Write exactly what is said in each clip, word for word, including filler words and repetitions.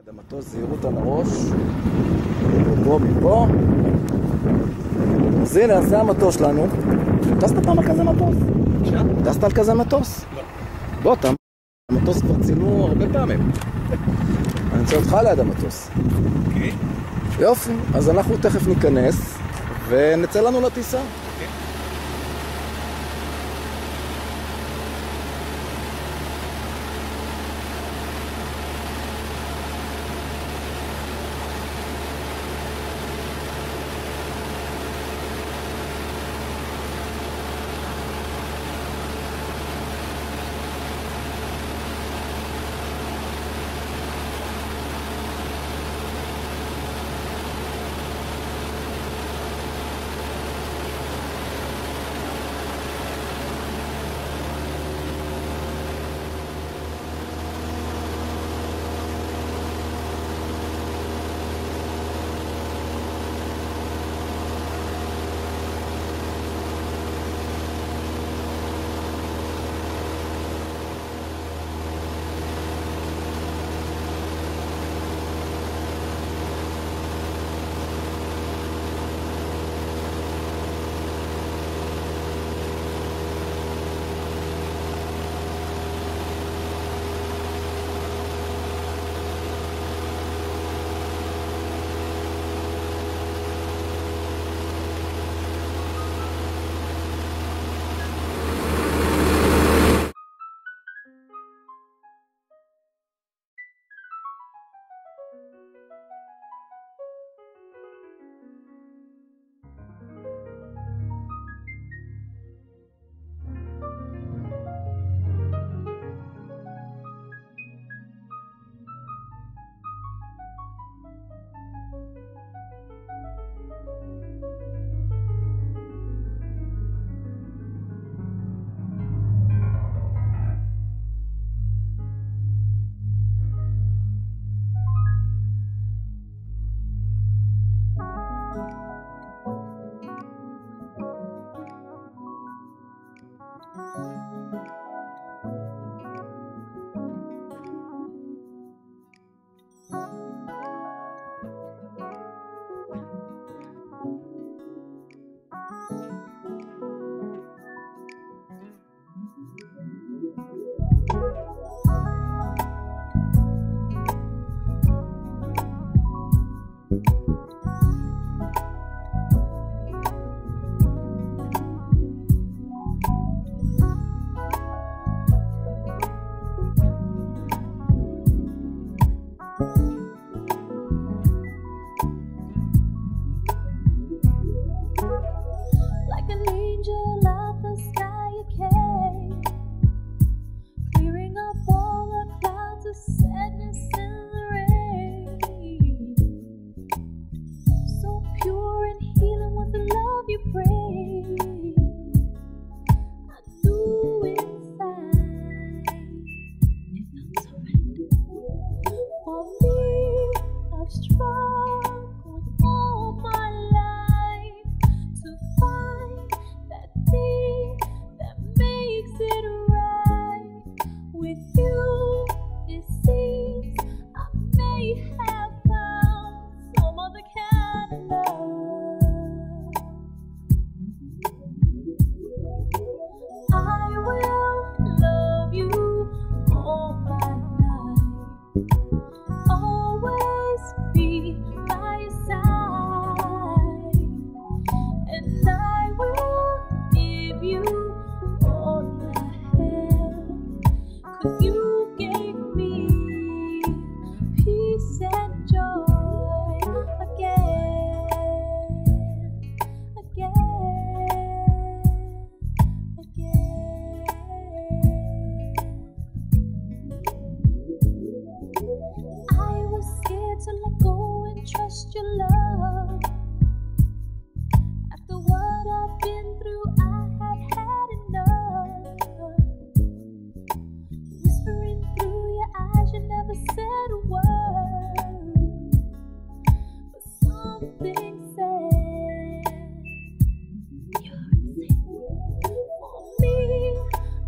המטוס, זהירות על הראש, מפה מפה. אז הנה, זה המטוס שלנו. טסת פעם על כזה מטוס? אפשר? טסת על כזה מטוס? לא. בוא, אתה... המטוס כבר צילמו הרבה פעמים. אני רוצה אותך ליד המטוס. אוקיי. יופי, אז אנחנו תכף ניכנס ונצא לנו לטיסה. אוקיי.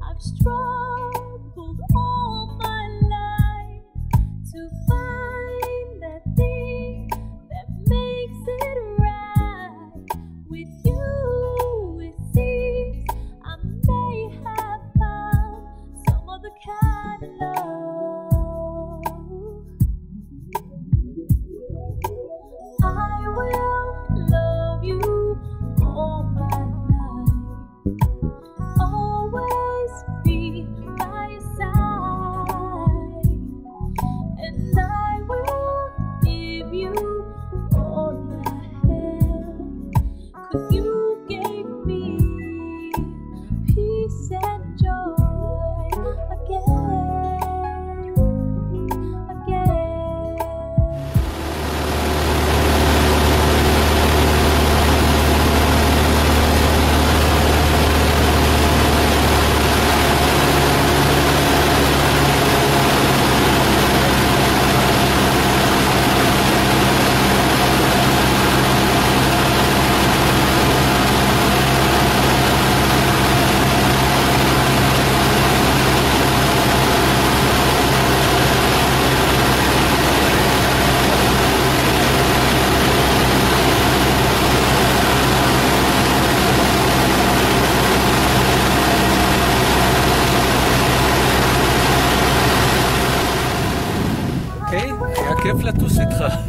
Struggled all my life to find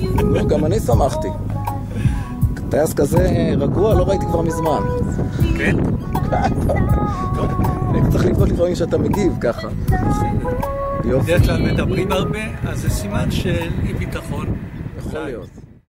לא, גם אני שמחתי. טייס כזה רגוע, לא ראיתי כבר מזמן. כן? אני צריך לבדוק לפעמים שאתה מגיב ככה. יופי. בדרך כלל מדברים הרבה, אז זה סימן של אי ביטחון. יכול להיות.